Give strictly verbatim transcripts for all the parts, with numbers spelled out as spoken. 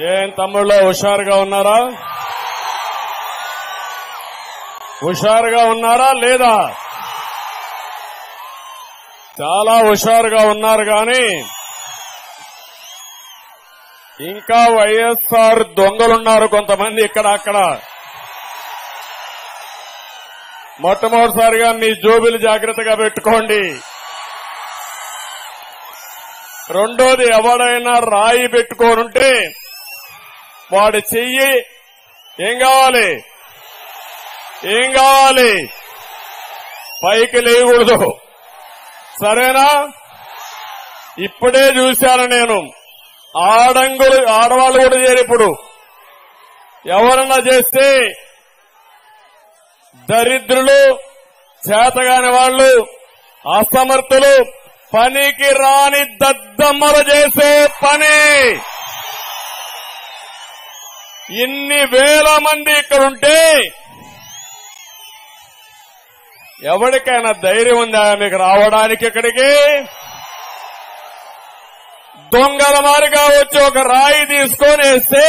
ఏం తమ్ముళ్ళు హుషారుగా ఉన్నారా? హుషారుగా ఉన్నారా లేదా? చాలా హుషారుగా ఉన్నారు కానీ ఇంకా వైఎస్ఆర్ దొంగలున్నారు కొంతమంది ఇక్కడ అక్కడ. మొట్టమొదటిసారిగా మీ జోబులు జాగ్రత్తగా పెట్టుకోండి. రెండోది, ఎవడైనా రాయి పెట్టుకోనుంటే వాడి చెయ్యి ఏం కావాలి ఏం కావాలి పైకి లేయకూడదు, సరేనా? ఇప్పుడే చూశాను నేను, ఆడంగులు ఆడవాళ్ళు కూడా చేయరు. ఇప్పుడు ఎవరన్నా చేస్తే దరిద్రులు, చేతగాని వాళ్ళు, అసమర్థులు, పనికి రాని దద్దమ్మలు చేసే పని. ఇన్ని వేల మంది ఇక్కడుంటే ఎవరికైనా ధైర్యం ఉందా మీకు రావడానికి ఇక్కడికి? దొంగల మారిగా వచ్చి ఒక రాయి తీసుకొని వేస్తే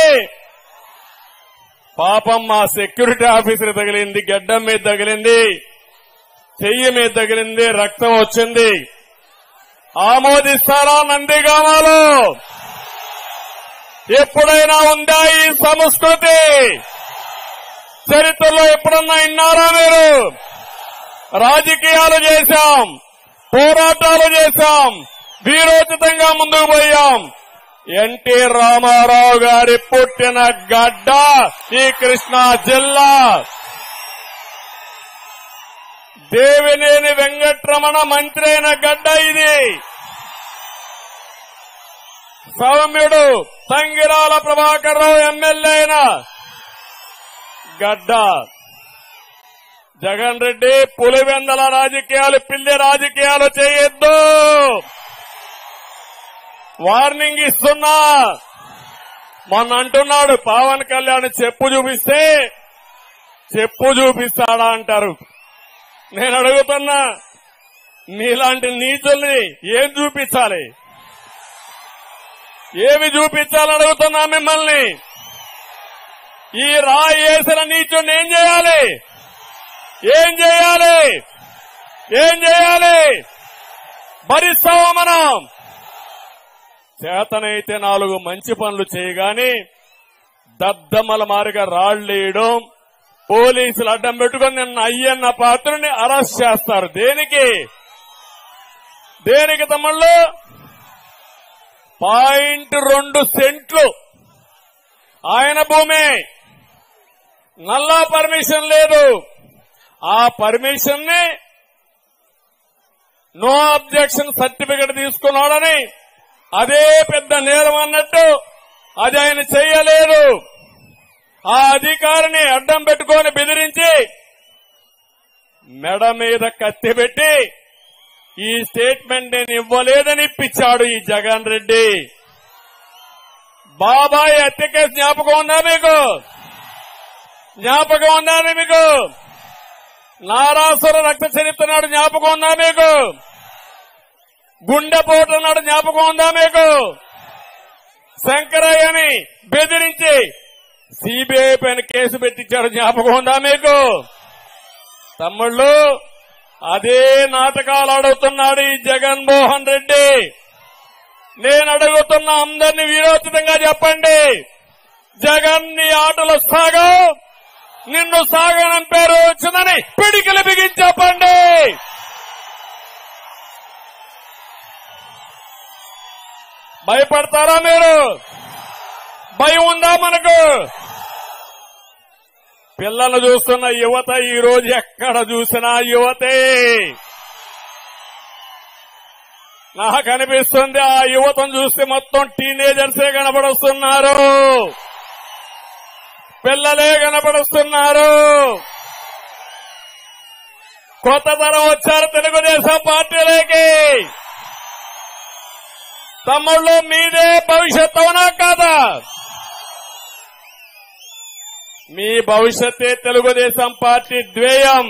పాపం మా సెక్యూరిటీ ఆఫీసర్ తగిలింది, గడ్డం మీద తగిలింది, చెయ్యి మీద తగిలింది, రక్తం వచ్చింది. ఆమోదిస్తారా నందిగామాలో? ఎప్పుడైనా ఉందా ఈ సంస్కృతి? చరిత్రలో ఎప్పుడన్నా విన్నారా మీరు? రాజకీయాలు చేశాం, పోరాటాలు చేశాం, వీరోచితంగా ముందుకు పోయాం. ఎన్టీ రామారావు గారి పుట్టిన గడ్డ ఈ కృష్ణా జిల్లా. దేవినేని వెంకట్రమణ మంత్రి అయిన గడ్డ ఇది. సౌమ్యుడు తంగిరాల ప్రభాకర్ రావు ఎమ్మెల్యే అయిన గడ్డ. జగన్ రెడ్డి పులివెందల రాజకీయాలు, పిల్లి రాజకీయాలు చేయొద్దు, వార్నింగ్ ఇస్తున్నా. మొన్న అంటున్నాడు పవన్ కళ్యాణ్ చెప్పు చూపిస్తే చెప్పు చూపిస్తాడా అంటారు. నేను అడుగుతున్నా, మీలాంటి నీచుల్ని ఏం చూపించాలి? ఏమి చూపించాలని అడుగుతున్నా మిమ్మల్ని. ఈ రాయి వేసిన నీచుడిని ఏం చేయాలి? ఏం చేయాలి? ఏం చేయాలి? భరిస్తావా మనం? చేతనైతే నాలుగు మంచి పనులు చేయగాని దద్దమ్మల మారిగా రాళ్లేయడం, పోలీసులు అడ్డం పెట్టుకుని నిన్న అయ్యన్న పాత్రని అరెస్ట్ చేస్తారు. దేనికి దేనికి తమ్ముళ్ళు? పాయింట్ రెండు సెంట్లు ఆయన భూమి, నల్లా పర్మిషన్ లేదు. ఆ పర్మిషన్ ని నో అబ్జెక్షన్ సర్టిఫికెట్ తీసుకున్నాడని అదే పెద్ద నేరం అన్నట్టు అది ఆయన చెయ్యలేదు. ఆ అధికారిని అడ్డం పెట్టుకొని బెదిరించి మెడ మీద కత్తి పెట్టి ఈ స్టేట్మెంట్ నేను ఇవ్వలేదని ఇప్పించాడు ఈ జగన్ రెడ్డి. బాబాయ్ హత్య కేసు జ్ఞాపకం ఉందా మీకు? జ్ఞాపకం ఉందా మీకు? నారాసుర రక్త చరిత్ర నాడు జ్ఞాపకం ఉందా మీకు? గుండెపోటు నాడు జ్ఞాపకం ఉందా మీకు? శంకరయ్యని బెదిరించి సిబిఐ పైన కేసు పెట్టించాడు, జ్ఞాపకం ఉందా మీకు? తమ్ముళ్ళు, అదే నాటకాలు ఆడుతున్నాడు ఈ జగన్మోహన్ రెడ్డి. నేను అడుగుతున్న అందరినీ వీరోచితంగా చెప్పండి, జగన్ నీ ఆటలు సాగో, నిన్ను సాగనని పేరు వచ్చిందని పిడికిలు బిగించి చెప్పండి. భయపడతారా మీరు? భయం ఉందా మనకు? పిల్లలు చూస్తున్న యువత ఈ రోజు ఎక్కడ చూసినా యువతే. నాకు అనిపిస్తుంది ఆ యువతను చూస్తే మొత్తం టీనేజర్సే కనపడుస్తున్నారు, పిల్లలే కనపడుస్తున్నారు. కొత్త తరం వచ్చారు తెలుగుదేశం పార్టీలోకి. తమ్ముళ్ళు, మీదే భవిష్యత్ అవునా కాదా? మీ భవిష్యత్తే తెలుగుదేశం పార్టీ ధ్యేయం.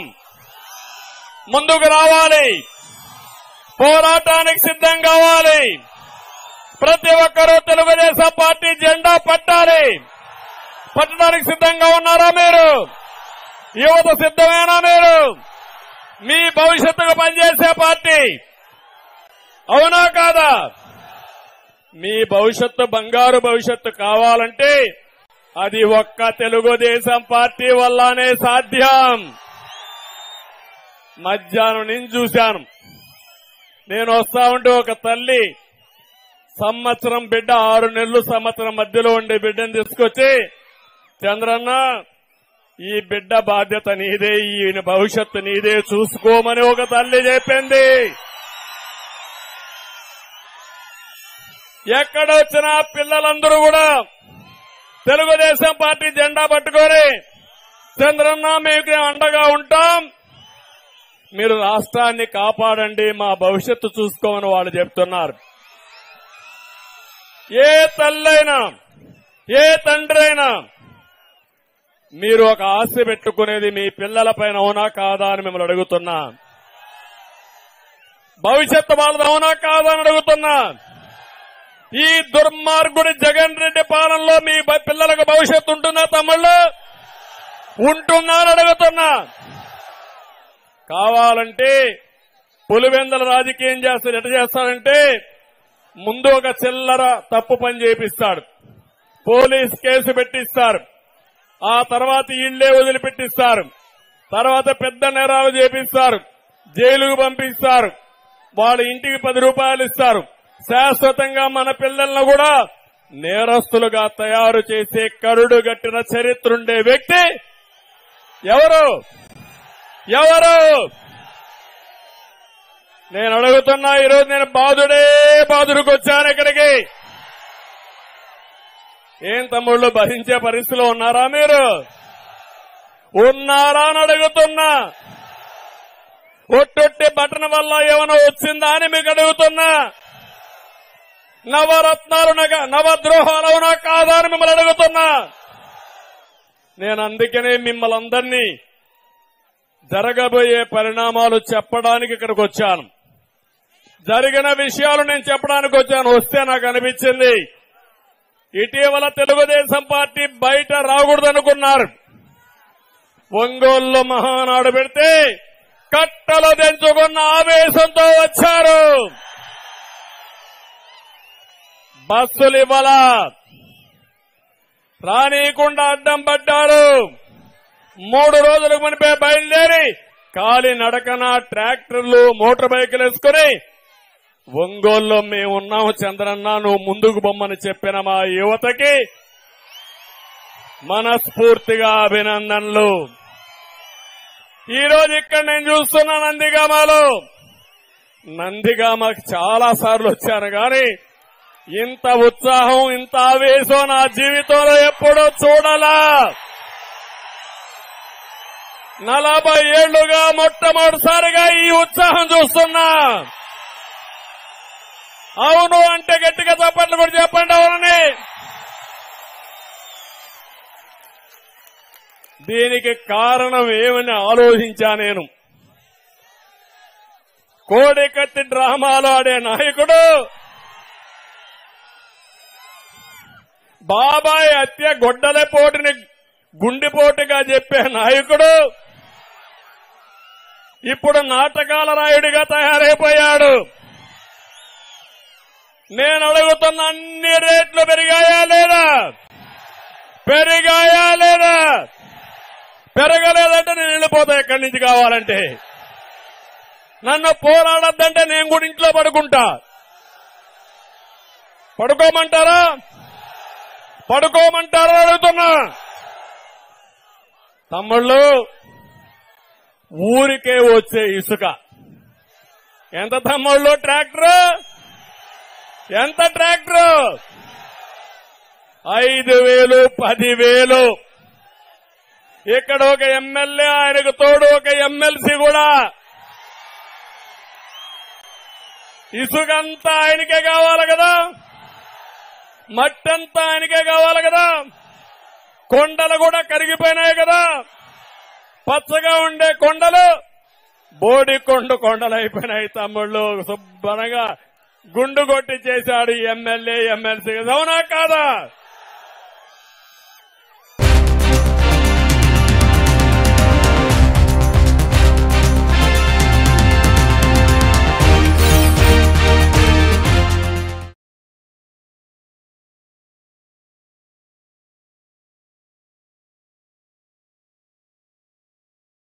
ముందుకు రావాలి, పోరాటానికి సిద్ధం కావాలి. ప్రతి ఒక్కరూ తెలుగుదేశం పార్టీ జెండా పట్టాలి. పట్టడానికి సిద్ధంగా ఉన్నారా మీరు? యువత సిద్ధమేనా మీరు? మీ భవిష్యత్తుకు పనిచేసే పార్టీ అవునా కాదా? మీ భవిష్యత్తు బంగారు భవిష్యత్తు కావాలంటే అది ఒక్క తెలుగుదేశం పార్టీ వల్లనే సాధ్యం. మధ్యాహ్నం నేను చూశాను. నేను వస్తా ఉంటే ఒక తల్లి సంవత్సరం బిడ్డ ఆరు నెలలు సంవత్సరం మధ్యలో ఉండే బిడ్డను తీసుకొచ్చి, చంద్రన్న ఈ బిడ్డ బాధ్యత నీదే, ఈయన భవిష్యత్తు నీదే, చూసుకోమని ఒక తల్లి చెప్పింది. ఎక్కడొచ్చినా పిల్లలందరూ కూడా తెలుగుదేశం పార్టీ జెండా పట్టుకొని, చంద్రన్న మీకు అండగా ఉంటాం, మీరు రాష్ట్రాన్ని కాపాడండి, మా భవిష్యత్తు చూసుకోమని వాళ్ళు చెప్తున్నారు. ఏ తల్లైనా ఏ తండ్రి అయినా మీరు ఒక ఆశ పెట్టుకునేది మీ పిల్లల పైన అవునా కాదా అని మిమ్మల్ని అడుగుతున్నా. భవిష్యత్తు వాళ్ళది అవునా కాదా అని అడుగుతున్నా. ఈ దుర్మార్గుడి జగన్ రెడ్డి పాలనలో మీ పిల్లలకు భవిష్యత్తు ఉంటుందా తమ్ముళ్ళు? ఉంటుందా అని అడుగుతున్నా. కావాలంటే పులివెందల రాజకీయం చేస్తారు. ఎట్లా చేస్తారంటే ముందు ఒక చిల్లర తప్పు పని చేపిస్తాడు, పోలీస్ కేసు పెట్టిస్తారు, ఆ తర్వాత ఇళ్లే వదిలిపెట్టిస్తారు, తర్వాత పెద్ద నేరాలు చేపిస్తారు, జైలుకు పంపిస్తారు, వాళ్ళ ఇంటికి పది రూపాయలు ఇస్తారు. శాశ్వతంగా మన పిల్లలను కూడా నేరస్తులుగా తయారు చేసే కరుడు గట్టిన చరిత్రుండే వ్యక్తి ఎవరు? ఎవరు? నేను అడుగుతున్నా. ఈరోజు నేను బాధుడే బాధుడికి వచ్చాను ఇక్కడికి. ఏం తమ్ముళ్ళు భరించే పరిస్థితిలో ఉన్నారా మీరు? ఉన్నారా అని అడుగుతున్నా. ఒట్టొట్టి బటన్ వల్ల ఏమైనా వచ్చిందా అని మీకు అడుగుతున్నా. నవరత్నాలు నవద్రోహాలు అవునా కాదా అని మిమ్మల్ని అడుగుతున్నా. నేను అందుకనే మిమ్మల్ని అందరినీ జరగబోయే పరిణామాలు చెప్పడానికి ఇక్కడికి వచ్చాను. జరిగిన విషయాలు నేను చెప్పడానికి వచ్చాను. వస్తే నాకు అనిపించింది ఇటీవల తెలుగుదేశం పార్టీ బయట రాకూడదనుకున్నారు. ఒంగోలులో మహానాడు పెడితే కట్టలు తెంచుకున్న ఆవేశంతో వచ్చారు. బస్సులు ఇవ్వాల రానీయకుండా అడ్డం పడ్డారు. మూడు రోజులకు మునిపే బయలుదేరి కాలి నడకన ట్రాక్టర్లు మోటార్ బైకులు వేసుకుని ఒంగోలులో మేమున్నాము చంద్రన్న నువ్వు ముందుకు బొమ్మని చెప్పిన మా యువతకి మనస్ఫూర్తిగా అభినందనలు. ఈ రోజు ఇక్కడ నేను చూస్తున్నా నందిగామలో. నందిగామకు చాలా సార్లు వచ్చాను కానీ ఇంత ఉత్సాహం ఇంత ఆవేశం నా జీవితంలో ఎప్పుడూ చూడలా. నలభై ఏళ్లుగా మొట్టమొదటిసారిగా ఈ ఉత్సాహం చూస్తున్నా. అవును అంటే గట్టిగా చప్పట్లు కూడా చెప్పండి. అవునని. దీనికి కారణం ఏమని ఆలోచించా నేను. కోడికత్తి డ్రామాలో ఆడే నాయకుడు, బాబాయ్ హత్య గొడ్డలపోటుని గుండెపోటుగా చెప్పే నాయకుడు ఇప్పుడు నాటకాల రాయుడిగా తయారైపోయాడు. నేను అడుగుతున్న అన్ని రేట్లు పెరిగాయా లేదా? పెరిగాయా లేదా? పెరగలేదంటే నేను వెళ్ళిపోతా ఎక్కడి నుంచి. కావాలంటే నన్ను పోరాడద్దంటే నేను కూడా ఇంట్లో పడుకుంటా. పడుకోమంటారా? పడుకోమంటారా అడుగుతున్నా. తమ్ముళ్ళు, ఊరికే వచ్చే ఇసుక ఎంత తమ్ముళ్ళు? ట్రాక్టర్ ఎంత? ట్రాక్టర్ ఐదు వేలు పదివేలు. ఇక్కడ ఒక ఎమ్మెల్యే, ఆయనకు తోడు ఒక ఎమ్మెల్సీ కూడా. ఇసుకంతా ఆయనకే కావాలి కదా, మట్టంతా ఆయనకే కావాలి కదా. కొండలు కూడా కరిగిపోయినాయి కదా. పచ్చగా ఉండే కొండలు బోడి కొండ కొండలు అయిపోయినాయి తమ్ముళ్ళు. శుభ్రంగా గుండు కొట్టి చేశాడు ఎమ్మెల్యే ఎమ్మెల్సీ అవునా కాదా?